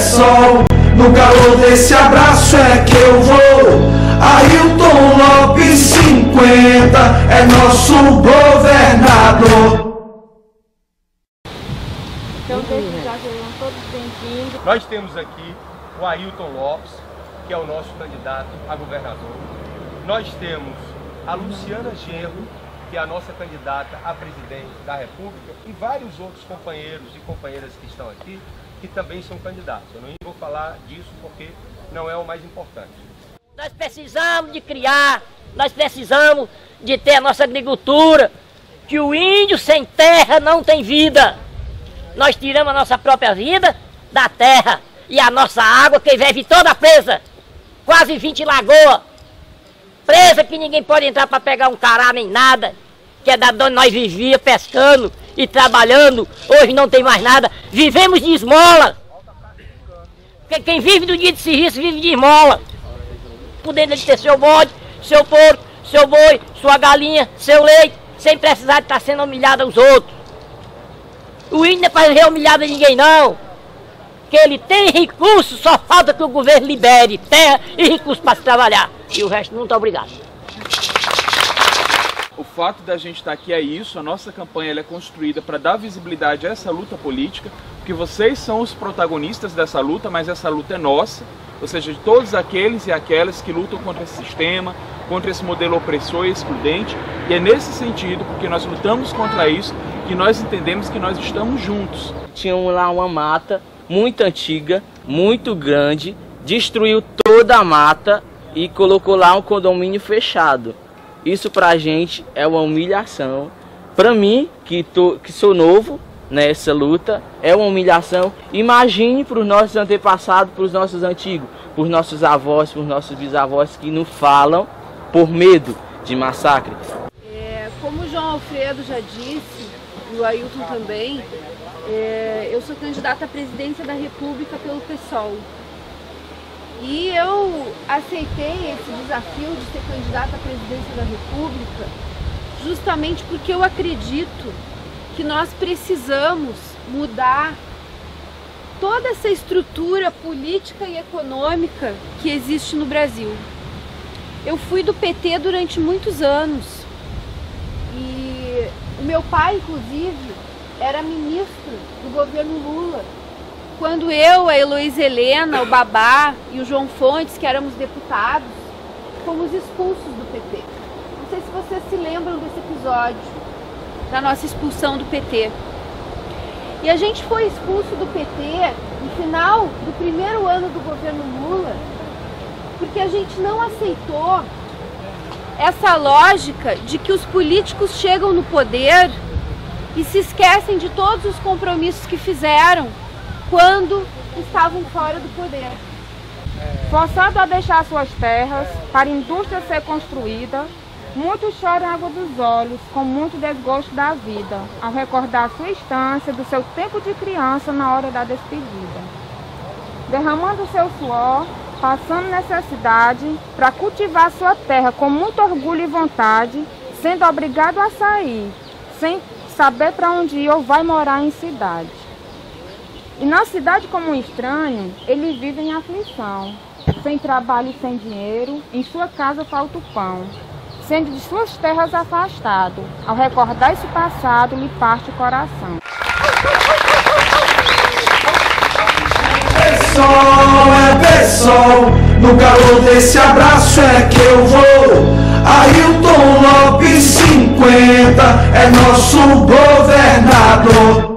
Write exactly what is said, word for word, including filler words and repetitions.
pessoal, no calor desse abraço é que eu vou. Ailton Lopes cinquenta é nosso governador. Então, desde já sejam todos bem-vindos. Nós temos aqui o Ailton Lopes, que é o nosso candidato a governador. Nós temos a Luciana Genro, que é a nossa candidata a presidente da República, e vários outros companheiros e companheiras que estão aqui, que também são candidatos. Eu não vou falar disso porque não é o mais importante. Nós precisamos de criar, nós precisamos de ter a nossa agricultura, que o índio sem terra não tem vida. Nós tiramos a nossa própria vida da terra e a nossa água que vive toda presa, quase vinte lagoas, presa que ninguém pode entrar para pegar um cará nem nada, que é da onde nós vivíamos pescando e trabalhando, hoje não tem mais nada, vivemos de esmola. Porque quem vive do dia de serviço vive de esmola, podendo ter seu bode, seu porco, seu boi, sua galinha, seu leite, sem precisar de estar sendo humilhado aos outros. O índio não é para ser humilhado a ninguém não, que ele tem recursos, só falta que o governo libere terra e recursos para se trabalhar, e o resto não está obrigado. O fato da gente estar aqui é isso, a nossa campanha ela é construída para dar visibilidade a essa luta política, porque vocês são os protagonistas dessa luta, mas essa luta é nossa, ou seja, de todos aqueles e aquelas que lutam contra esse sistema, contra esse modelo opressor e excludente, e é nesse sentido, porque nós lutamos contra isso, que nós entendemos que nós estamos juntos. Tinha lá uma mata muito antiga, muito grande, destruiu toda a mata e colocou lá um condomínio fechado. Isso pra gente é uma humilhação. Pra mim, que, tô, que sou novo nessa luta, é uma humilhação. Imagine para os nossos antepassados, para os nossos antigos, para os nossos avós, para os nossos bisavós que não falam por medo de massacre. É, como o João Alfredo já disse, e o Ailton também, é, eu sou candidata à presidência da República pelo PSOL. E eu aceitei esse desafio de ser candidata à presidência da República justamente porque eu acredito que nós precisamos mudar toda essa estrutura política e econômica que existe no Brasil. Eu fui do P T durante muitos anos e o meu pai, inclusive, era ministro do governo Lula. Quando eu, a Heloísa Helena, o Babá e o João Fontes, que éramos deputados, fomos expulsos do P T. Não sei se vocês se lembram desse episódio, da nossa expulsão do P T. E a gente foi expulso do P T no final do primeiro ano do governo Lula, porque a gente não aceitou essa lógica de que os políticos chegam no poder e se esquecem de todos os compromissos que fizeram quando estavam fora do poder. Forçado a deixar suas terras para a indústria ser construída, muitos choram água dos olhos com muito desgosto da vida, ao recordar sua instância do seu tempo de criança na hora da despedida. Derramando seu suor, passando necessidade para cultivar sua terra com muito orgulho e vontade, sendo obrigado a sair, sem saber para onde ir ou vai morar em cidade. E na cidade como um estranho, ele vive em aflição, sem trabalho e sem dinheiro, em sua casa falta o pão, sendo de suas terras afastado, ao recordar esse passado lhe parte o coração. Pessoal, é pessoal, no calor desse abraço é que eu vou. Ailton Lopes cinquenta é nosso governador.